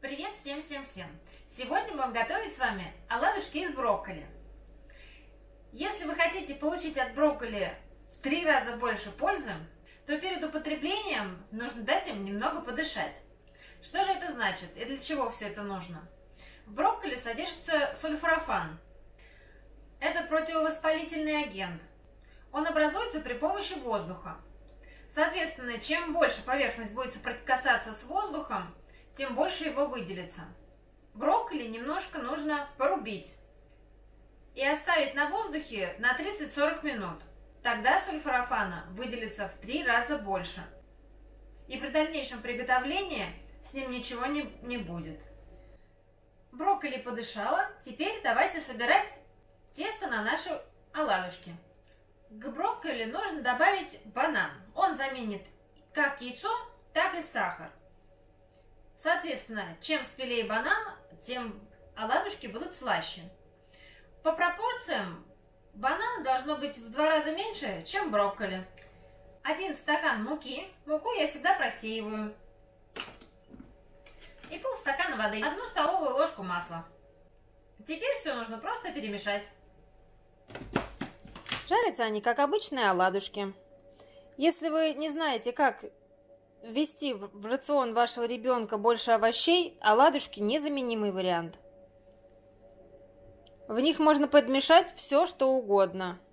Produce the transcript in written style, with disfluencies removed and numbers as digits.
Привет всем-всем-всем! Сегодня будем готовить с вами оладушки из брокколи. Если вы хотите получить от брокколи в 3 раза больше пользы, то перед употреблением нужно дать им немного подышать. Что же это значит и для чего все это нужно? В брокколи содержится сульфорафан. Это противовоспалительный агент. Он образуется при помощи воздуха. Соответственно, чем больше поверхность будет соприкасаться с воздухом, тем больше его выделится. Брокколи немножко нужно порубить и оставить на воздухе на 30-40 минут. Тогда сульфорафана выделится в 3 раза больше. И при дальнейшем приготовлении с ним ничего не будет. Брокколи подышала, теперь давайте собирать тесто на наши оладушки. К брокколи нужно добавить банан. Он заменит как яйцо, так и сахар. Соответственно, чем спелее банан, тем оладушки будут слаще. По пропорциям банана должно быть в 2 раза меньше, чем брокколи. 1 стакан муки. Муку я всегда просеиваю. И полстакана воды. 1 столовую ложку масла. Теперь все нужно просто перемешать. Жарятся они, как обычные оладушки. Если вы не знаете, как ввести в рацион вашего ребенка больше овощей, оладушки незаменимый вариант. В них можно подмешать все, что угодно.